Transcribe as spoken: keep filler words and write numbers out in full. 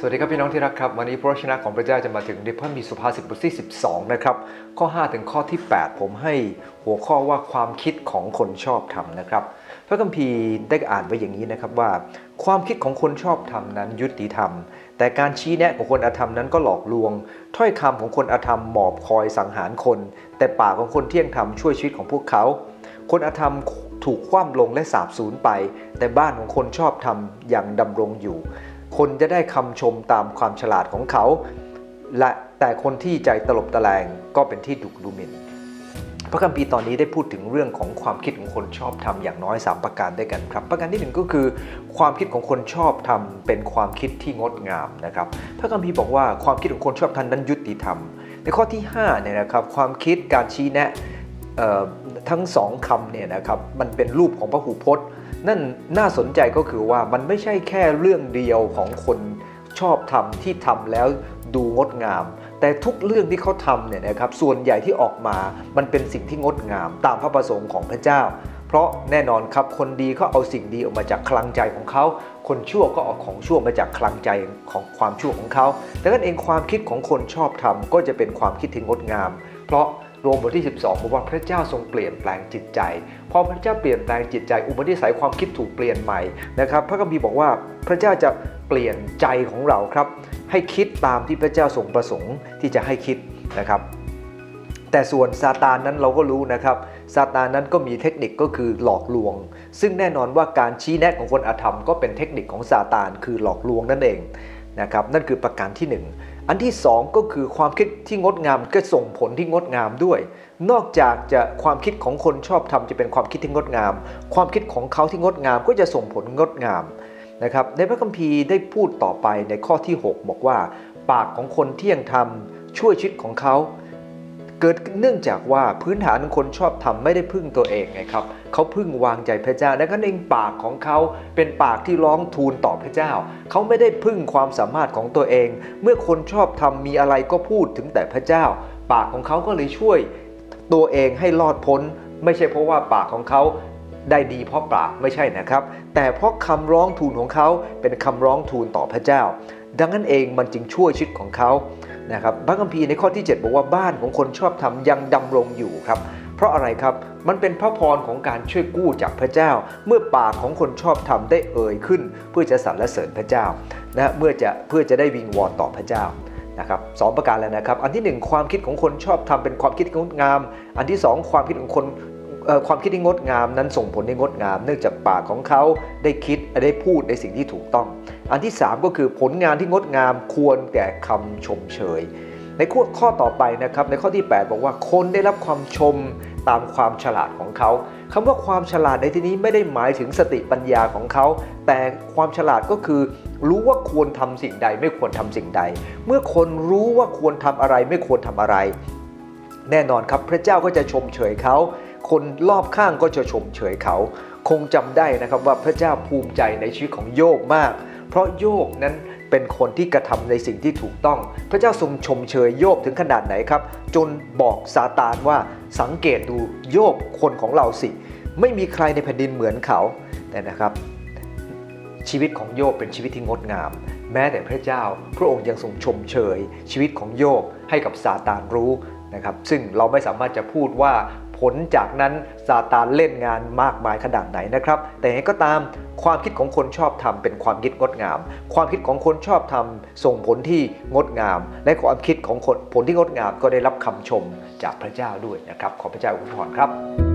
วัสดีครับพี่น้องที่รักครับวันนี้พระวจนะของพระเจ้าจะมาถึงในพระคัมภีร์สุภาษิตบทที่สิบสองนะครับข้อห้าถึงข้อที่แปดผมให้หัวข้อว่าความคิดของคนชอบธรรมนะครับพระคัมภีร์ได้อ่านไว้อย่างนี้นะครับว่าความคิดของคนชอบธรรมนั้นยุติธรรมแต่การชี้แนะของคนอธรรมนั้นก็หลอกลวงถ้อยคำของคนอธรรมหมอบคอยสังหารคนแต่ปากของคนเที่ยงธรรมช่วยชีวิตของพวกเขาคนอธรรมถูกคว่ำลงและสาบสูญไปแต่บ้านของคนชอบธรรมยังดำรงอยู่คนจะได้คำชมตามความฉลาดของเขาและแต่คนที่ใจตลบตะแลงก็เป็นที่ดุดูหมิ่นพระคัมภีร์ตอนนี้ได้พูดถึงเรื่องของความคิดของคนชอบธรรมอย่างน้อยสามประการด้วยกันครับประการที่หนึ่งก็คือความคิดของคนชอบธรรมเป็นความคิดที่งดงามนะครับพระคัมภีร์บอกว่าความคิดของคนชอบธรรมนั้นยุติธรรมในข้อที่ห้าเนี่ยนะครับความคิดการชี้แนะทั้งสองคำเนี่ยนะครับมันเป็นรูปของพหูพจน์นั่นน่าสนใจก็คือว่ามันไม่ใช่แค่เรื่องเดียวของคนชอบธรรมที่ทำแล้วดูงดงามแต่ทุกเรื่องที่เขาทำเนี่ยนะครับส่วนใหญ่ที่ออกมามันเป็นสิ่งที่งดงามตามพระประสงค์ของพระเจ้าเพราะแน่นอนครับคนดีเขาเอาสิ่งดีออกมาจากคลังใจของเขาคนชั่วก็เอาของชั่วมาจากคลังใจของความชั่วของเขาดังนั้นเองความคิดของคนชอบธรรมก็จะเป็นความคิดที่งดงามเพราะโรมบทที่สิบสองบอกว่าพระเจ้าทรงเปลี่ยนแปลงจิตใจพอพระเจ้าเปลี่ยนแปลงจิตใจอุปนิสัยความคิดถูกเปลี่ยนใหม่นะครับพระคัมภีร์บอกว่าพระเจ้าจะเปลี่ยนใจของเราครับให้คิดตามที่พระเจ้าทรงประสงค์ที่จะให้คิดนะครับแต่ส่วนซาตานนั้นเราก็รู้นะครับซาตานนั้นก็มีเทคนิคก็คือหลอกลวงซึ่งแน่นอนว่าการชี้แนะของคนอธรรมก็เป็นเทคนิคของซาตานคือหลอกลวงนั่นเองนะครับนั่นคือประการที่หนึ่งอันที่สองก็คือความคิดที่งดงามก็ส่งผลที่งดงามด้วยนอกจากจะความคิดของคนชอบธรรมจะเป็นความคิดที่งดงามความคิดของเขาที่งดงามก็จะส่งผลงดงามนะครับในพระคัมภีร์ได้พูดต่อไปในข้อที่หกบอกว่าปากของคนเที่ยงธรรมช่วยชีวิตของเขาเกิดเนื่องจากว่าพื้นฐานของคนชอบธรรมไม่ได้พึ่งตัวเองไงครับเขาพึ่งวางใจพระเจ้าดังนั้นเองปากของเขาเป็นปากที่ร้องทูลต่อพระเจ้าเขาไม่ได้พึ่งความสามารถของตัวเองเมื่อคนชอบธรรมมีอะไรก็พูดถึงแต่พระเจ้าปากของเขาก็เลยช่วยตัวเองให้รอดพ้นไม่ใช่เพราะว่าปากของเขาได้ดีเพราะปากไม่ใช่นะครับแต่เพราะคำร้องทูลของเขาเป็นคำร้องทูลต่อพระเจ้าดังนั้นเองมันจึงช่วยชีวิตของเขานะครับพระคัมภีร์ในข้อที่เจ็ดบอกว่าบ้านของคนชอบธรรมยังดำรงอยู่ครับเพราะอะไรครับมันเป็นพระพรของการช่วยกู้จากพระเจ้าเมื่อปากของคนชอบธรรมได้เอ่ยขึ้นเพื่อจะสรรเสริญพระเจ้านะเมื่อจะเพื่อจะได้วิงวอนต่อพระเจ้านะครับสองประการแล้วนะครับอันที่หนึ่งความคิดของคนชอบธรรมเป็นความคิดงดงามอันที่สองความคิดของคนความคิดที่งดงามนั้นส่งผลในงดงามเนื่องจากปากของเขาได้คิดได้พูดในสิ่งที่ถูกต้องอันที่สามก็คือผลงานที่งดงามควรแก่คำชมเชยในข้อต่อไปนะครับในข้อที่แปดบอกว่าคนได้รับความชมตามความฉลาดของเขาคำว่าความฉลาดในที่นี้ไม่ได้หมายถึงสติปัญญาของเขาแต่ความฉลาดก็คือรู้ว่าควรทำสิ่งใดไม่ควรทำสิ่งใดเมื่อคนรู้ว่าควรทำอะไรไม่ควรทำอะไรแน่นอนครับพระเจ้าก็จะชมเชยเขาคนรอบข้างก็จะชมเชยเขาคงจำได้นะครับว่าพระเจ้าภูมิใจในชีวิตของโยบมากเพราะโยบนั้นเป็นคนที่กระทำในสิ่งที่ถูกต้องพระเจ้าทรงชมเชยโยบถึงขนาดไหนครับจนบอกซาตานว่าสังเกตดูโยบคนของเราสิไม่มีใครในแผ่นดินเหมือนเขาแต่นะครับชีวิตของโยบเป็นชีวิตที่งดงามแม้แต่พระเจ้าพระองค์ยังทรงชมเชยชีวิตของโยบให้กับซาตานรู้นะครับซึ่งเราไม่สามารถจะพูดว่าผลจากนั้นซาตานเล่นงานมากมายขนาดไหนนะครับแต่ยังไงก็ตามความคิดของคนชอบธรรมเป็นความคิดงดงามความคิดของคนชอบธรรมส่งผลที่งดงามและความคิดของคนผลที่งดงามก็ได้รับคำชมจากพระเจ้าด้วยนะครับขอพระเจ้าอวยพรครับ